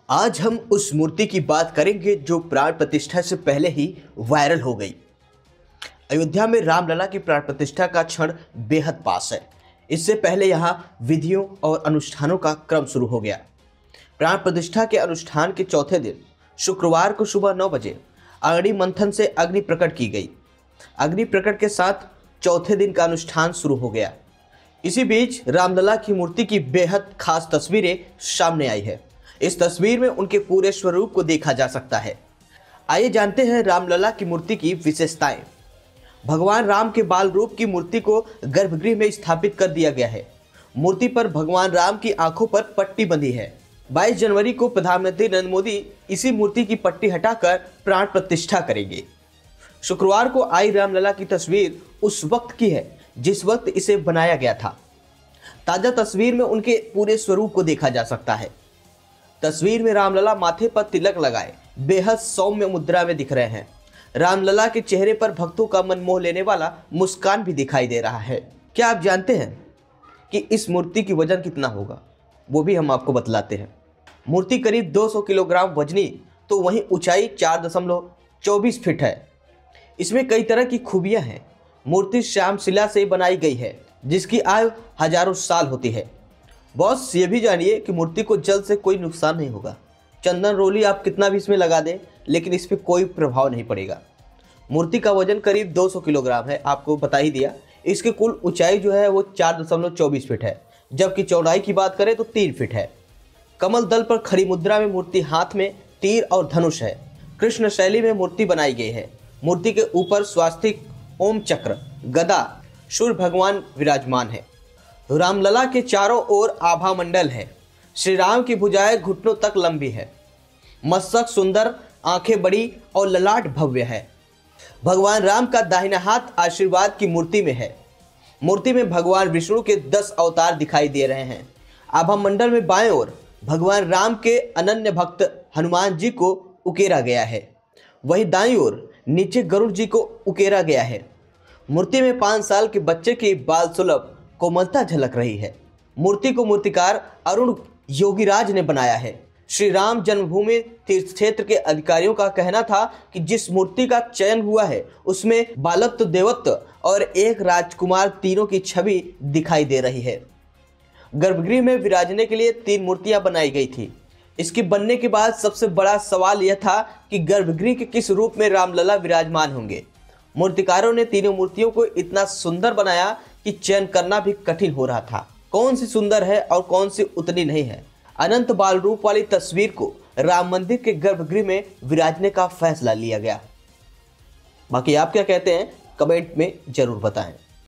आज हम उस मूर्ति की बात करेंगे जो प्राण प्रतिष्ठा से पहले ही वायरल हो गई। अयोध्या में रामलला की प्राण प्रतिष्ठा का क्षण बेहद पास है। इससे पहले यहाँ विधियों और अनुष्ठानों का क्रम शुरू हो गया। प्राण प्रतिष्ठा के अनुष्ठान के चौथे दिन शुक्रवार को सुबह 9 बजे अग्नि मंथन से अग्नि प्रकट की गई। अग्नि प्रकट के साथ चौथे दिन का अनुष्ठान शुरू हो गया। इसी बीच रामलला की मूर्ति की बेहद खास तस्वीरें सामने आई है। इस तस्वीर में उनके पूरे स्वरूप को देखा जा सकता है। आइए जानते हैं रामलला की मूर्ति की विशेषताएं। भगवान राम के बाल रूप की मूर्ति को गर्भगृह में स्थापित कर दिया गया है। मूर्ति पर भगवान राम की आंखों पर पट्टी बंधी है। 22 जनवरी को प्रधानमंत्री नरेंद्र मोदी इसी मूर्ति की पट्टी हटाकर प्राण प्रतिष्ठा करेंगे। शुक्रवार को आई रामलला की तस्वीर उस वक्त की है जिस वक्त इसे बनाया गया था। ताजा तस्वीर में उनके पूरे स्वरूप को देखा जा सकता है। तस्वीर में रामलला माथे पर तिलक लगाए बेहद सौम्य मुद्रा में दिख रहे हैं। रामलला के चेहरे पर भक्तों का मन मोह लेने वाला मुस्कान भी दिखाई दे रहा है। क्या आप जानते हैं कि इस मूर्ति की वजन कितना होगा? वो भी हम आपको बतलाते हैं। मूर्ति करीब 200 किलोग्राम वजनी तो वहीं ऊंचाई 4.24 फीट है। इसमें कई तरह की खूबियां हैं। मूर्ति श्याम शिला से बनाई गई है जिसकी आयु हजारों साल होती है। बॉस ये भी जानिए कि मूर्ति को जल से कोई नुकसान नहीं होगा। चंदन रोली आप कितना भी इसमें लगा दें लेकिन इस पर कोई प्रभाव नहीं पड़ेगा। मूर्ति का वजन करीब 200 किलोग्राम है, आपको बता ही दिया। इसकी कुल ऊंचाई जो है वो 4.24 फीट है, जबकि चौड़ाई की बात करें तो 3 फीट है। कमल दल पर खड़ी मुद्रा में मूर्ति हाथ में तीर और धनुष है। कृष्ण शैली में मूर्ति बनाई गई है। मूर्ति के ऊपर स्वास्तिक, ओम चक्र, गदा, सूर्य भगवान विराजमान है। रामलला के चारों ओर आभा मंडल है। श्री राम की भुजाएं घुटनों तक लंबी है। मस्तक सुंदर, आंखें बड़ी और ललाट भव्य है। भगवान राम का दाहिना हाथ आशीर्वाद की मूर्ति में है। मूर्ति में भगवान विष्णु के 10 अवतार दिखाई दे रहे हैं। आभा मंडल में बाएं ओर भगवान राम के अनन्य भक्त हनुमान जी को उकेरा गया है। वहीं दाईं ओर नीचे गरुड़ जी को उकेरा गया है। मूर्ति में 5 साल के बच्चे की बाल सुलभ कोमलता झलक रही है। मूर्ति को मूर्तिकार अरुण योगीराज ने बनाया है। श्री राम जन्मभूमि तीर्थ क्षेत्र के अधिकारियों का कहना था कि जिस मूर्ति का चयन हुआ है उसमें बालत्व, देवत्व और एक राजकुमार तीनों की छवि दिखाई दे रही है। गर्भगृह में विराजने के लिए 3 मूर्तियां बनाई गई थी। इसके बनने के बाद सबसे बड़ा सवाल यह था कि गर्भगृह के किस रूप में रामलला विराजमान होंगे। मूर्तिकारों ने तीनों मूर्तियों को इतना सुंदर बनाया कि चयन करना भी कठिन हो रहा था। कौन सी सुंदर है और कौन सी उतनी नहीं है। अनंत बाल रूप वाली तस्वीर को राम मंदिर के गर्भगृह में विराजने का फैसला लिया गया। बाकी आप क्या कहते हैं कमेंट में जरूर बताएं।